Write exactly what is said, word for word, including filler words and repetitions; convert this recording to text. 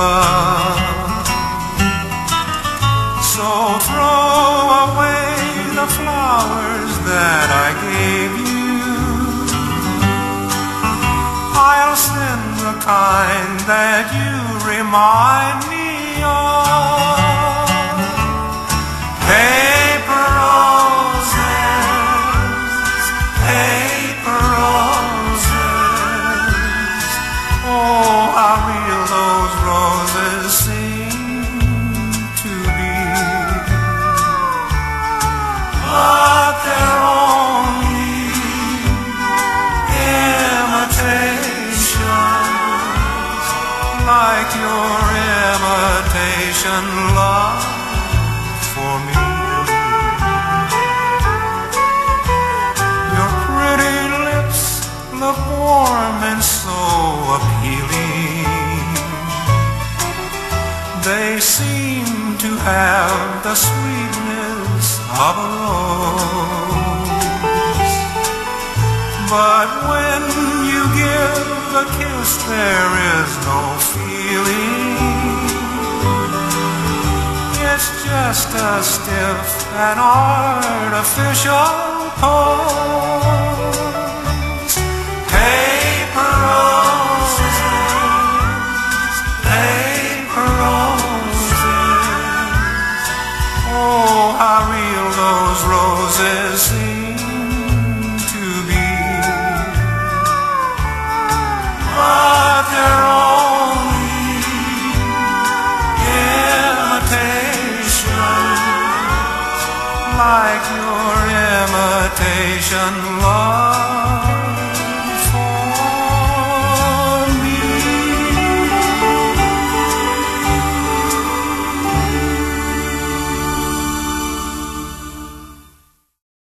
love. So throw away the flowers that I gave you. I'll send the kind that you remind me of. Paper roses, paper roses. Oh, how real those roses seem to be. But they're only imitations, like your imitation love for me. Your pretty lips look warm and so appealing. They seem to have the sweetness of a rose. But when you give a kiss, there is no feeling. It's just a stiff and artificial pose. Paper roses, paper roses. Oh, how real those roses seem to be. But they're only imitations, like your imitation love.